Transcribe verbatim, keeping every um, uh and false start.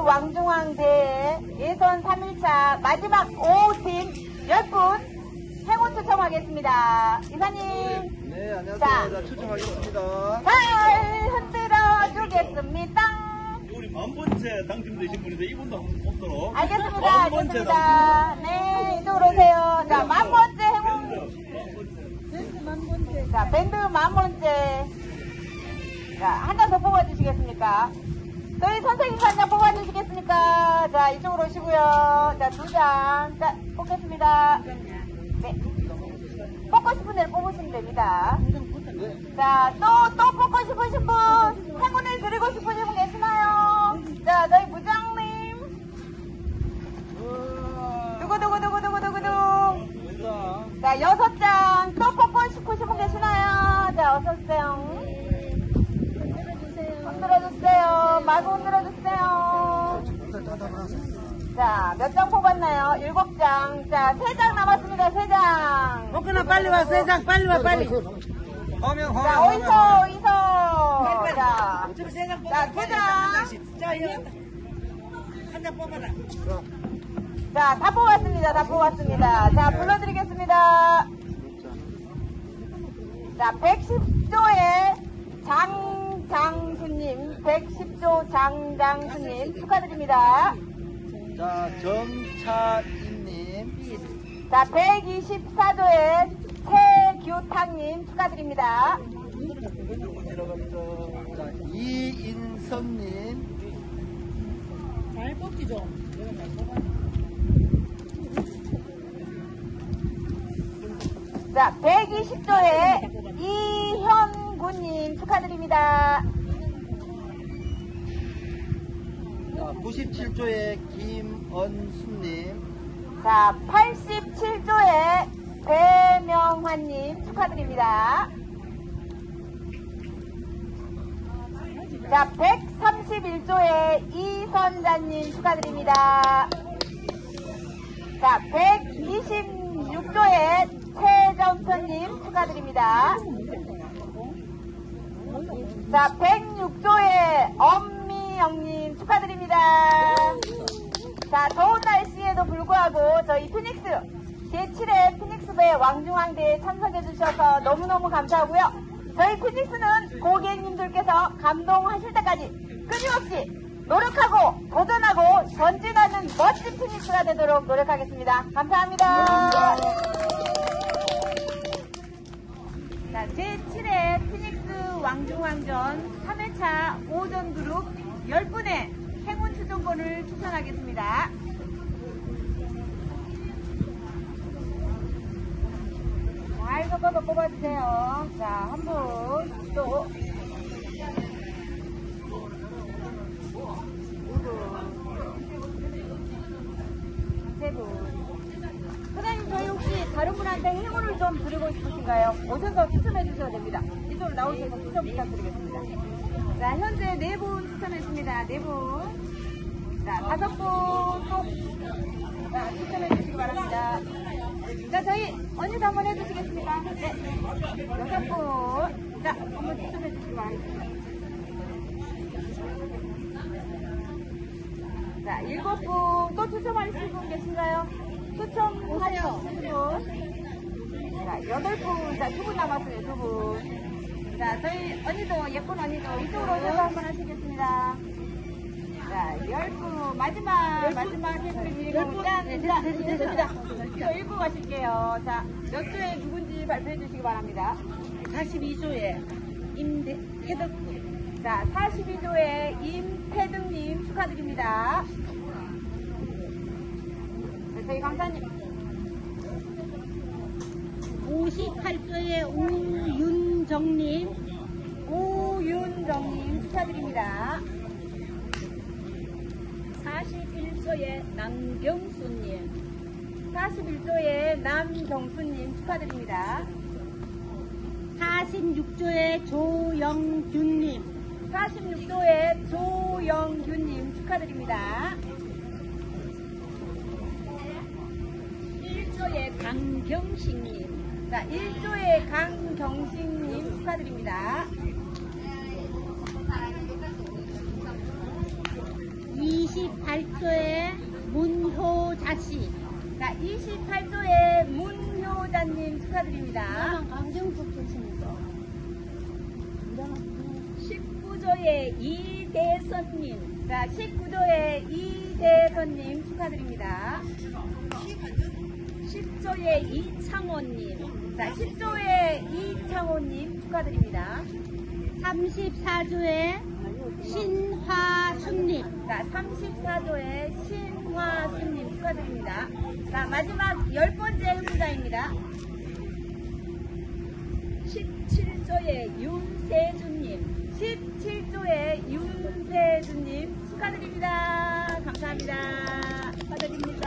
왕중왕대회 예선 삼 일차 마지막 오 팀 십 분 행운 추첨하겠습니다. 이사님. 네, 안녕하세요. 자, 자, 추첨하겠습니다. 잘 흔들어 주겠습니다. 우리 만 번째 당첨되신 분인데 이분도 한번 뽑도록. 알겠습니다. 만 번째 알겠습니다. 네, 이쪽으로 오세요. 자, 만 번째 행운. 당첨. 만 번째. 자, 밴드 만 번째. 자, 한 장 더 뽑아주시겠습니까? 저희 선생님도 한 장 뽑아주시겠습니까? 자, 이쪽으로 오시고요. 자, 두 장. 자, 뽑겠습니다. 네. 뽑고 싶은 데를 뽑으시면 됩니다. 자, 또, 또 뽑고 싶으신 분, 행운을 드리고 싶으신 분 계시나요? 자, 저희 부장님. 두구두구두구두구두구두. 자, 여섯 장. 또 뽑고 싶으신 분 계시나요? 자, 어서오세요. 흔들어주세요. 마구 흔들어주세요. 자, 몇 장 뽑았나요? 일곱 장. 자, 세 장 남았습니다. 세 장. 먹거나 빨리 와, 세 장, 빨리 와, 빨리. 화면, 자, 화면, 어디서, 화면. 어디서. 자, 자, 두 장. 자, 이거 한 장 뽑아라. 자, 다 뽑았습니다. 다 뽑았습니다. 자, 불러드리겠습니다. 자, 백십 조의 장장수님, 백십 조 장장수님 축하드립니다. 자, 정차인님. 자, 백이십사 조의 최규탁님 축하드립니다. 자, 이인선님. 잘 뽑지 좀. 자, 백이십 조의 이현구님 축하드립니다. 자, 구십칠 조의 김언순님. 자, 팔십칠 조의 배명환님 축하드립니다. 자, 백삼십일 조의 이선자님 축하드립니다. 자, 백이십육 조의 최정편님 축하드립니다. 자, 백육 조의 엄미영님 축하드립니다. 자, 더운 날씨에도 불구하고 저희 피닉스 제칠 회 피닉스배 왕중왕대에 참석해주셔서 너무너무 감사하고요. 저희 피닉스는 고객님들께서 감동하실 때까지 끊임없이 노력하고 도전하고 전진하는 멋진 피닉스가 되도록 노력하겠습니다. 감사합니다. 자, 제칠 회 피닉스 왕중왕전 삼 회차 오전 그룹 십 분의 행운 추첨권을 추천하겠습니다. 잘 섞어서 뽑아주세요. 자, 한 분, 또, 두 분, 세 분. 사장님, 저희 혹시 다른 분한테 행운을 좀 드리고 싶으신가요? 오셔서 추첨해 주셔도 됩니다. 이쪽으로 나오셔서 추첨 부탁드리겠습니다. 자, 현재 네 분 추첨했습니다. 네 분. 자, 다섯 분 또, 자, 추첨해 주시기 바랍니다. 자, 저희 언니도 한번 해주시겠습니까? 네. 여섯 분. 자, 한번 추첨해 주시기 바랍니다. 자, 일곱 분. 또 추첨하실 분 계신가요? 추첨하실 분. 자, 여덟 분. 자, 두 분 남았어요. 두 분. 자, 저희 언니도, 예쁜 언니도 이쪽으로 오셔서 한번 하시겠습니다. 자, 열 분. 마지막, 마지막 해드리고, 짠. 네, 됐, 됐, 됐습니다. 저 읽고 가실게요. 자, 몇 조에 누군지 발표해 주시기 바랍니다. 사십이 조에 임태덕. 자, 사십이 조에 임태득님 축하드립니다. 네, 저희 강사님. 오십팔 조에 우윤정님. 우윤정님 축하드립니다. 사십일 조에 남경수님. 사십일 조에 남경수님 축하드립니다. 사십육 조에 조영균님. 사십육 조에 조영균님 축하드립니다. 일 조에 강경식님. 자, 일 조에 강경식님 축하드립니다. 이십 이십팔 조의 문효자 씨. 자, 이십팔 조의 문효자님 축하드립니다. 강정숙 교수님도. 십구 조의 이대선님. 자, 십구 조의 이대선님 축하드립니다. 십 조의 이창호님. 자, 십 조의 이창호님 축하드립니다. 삼십사 조의 신화순님. 자, 삼십사 조의 신화수님 축하드립니다. 자, 마지막 열 번째 후보자입니다. 십칠 조의 윤세준님. 십칠 조의 윤세준님 축하드립니다. 감사합니다. 축하드립니다.